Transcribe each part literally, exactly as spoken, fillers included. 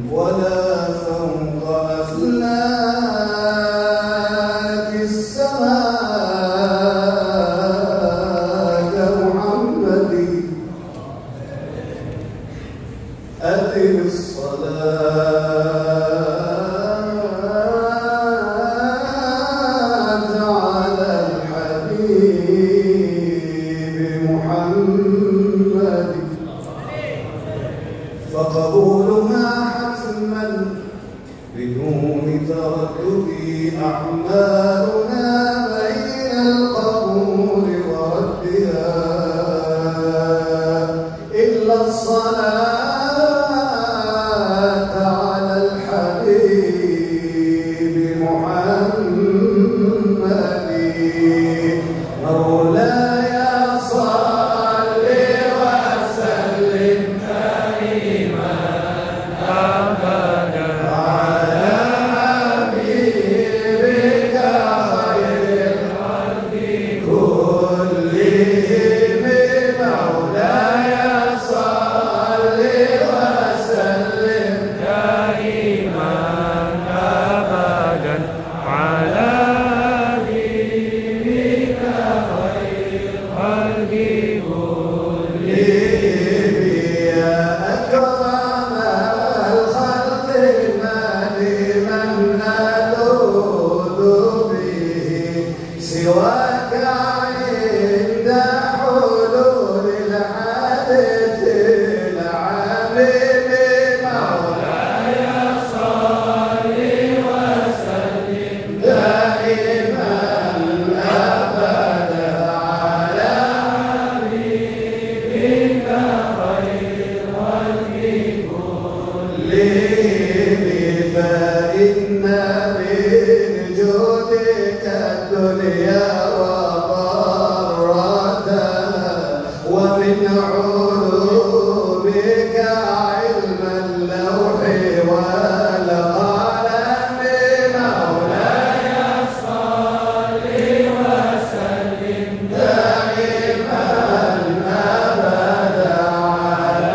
ولا فوق أفلاك السماء كمحمد. أقم الصلاة على الحبيب محمد، فقبولها حتما بدون تردد. أعمالنا بين القبول وردها إلا الصلاة على الحبيب محمد. مولاي صل وسلم دائما أبدا على حبيبك خير الخلق كلهم. مولاي صل وسلم دائما أبدا على حبيبك خير الخلق كلهم. يا أكرم الخلق ما لمن ألوذ به سواك عند حلول الحادث العميم. مولاي صل وسلم دائما أبدا على حبيبك خير الخلق كلهم. فإن من جودك الدنيا وضرتها، ومن علومك علم اللوح والقلم. مولاي صل وسلم دائما أبدا على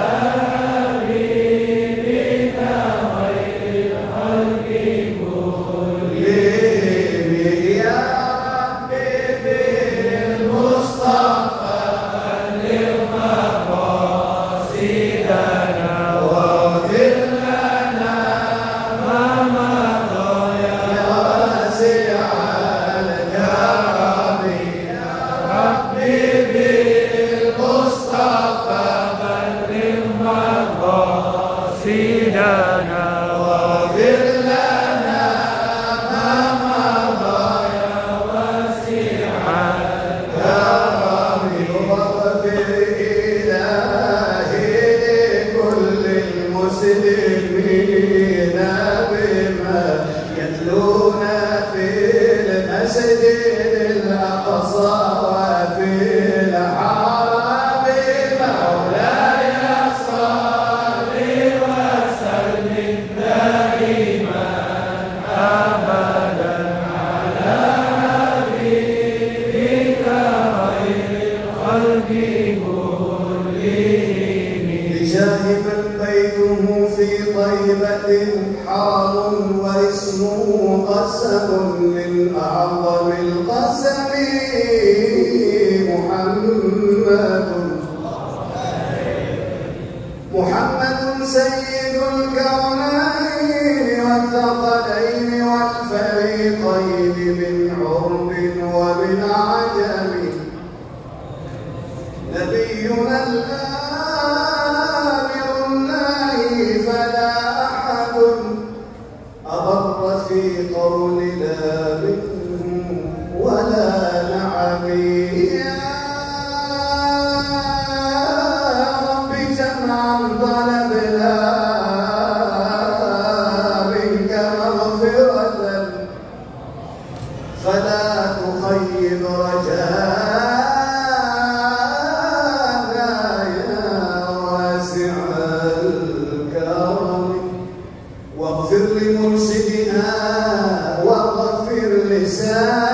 حبيبك خير الخلق كلهم. يا ربي بالمصطفى بلغ مقاصدنا واغفر لنا ما مضى يا واسع الكرم. يا ربي بالمصطفى بلغ مقاصدنا واغفر لنا ما مضى يا واسع الكرم. واغفر إلهي لكل المسلمين بما يتلون في المسجد الأقصى وفي الحرم. مولاي صل وسلم دائما أبدا على حبيبك خير الخلق كلهم. بجاه من بيته في طيبة حار واسمه قسم من أعظم القسم. محمد محمد سيد الكونين والثقلين والفريقين من عرب ومن عجم. نبينا الآمر الناهي فلا أحد أبر في قول لا منه ولا نعم. يا رب جمعا طلبنا منك مغفرة، فلا تخيب رجاءنا يا واسع الكرم. واغفر لمرشدنا واغفر لسائر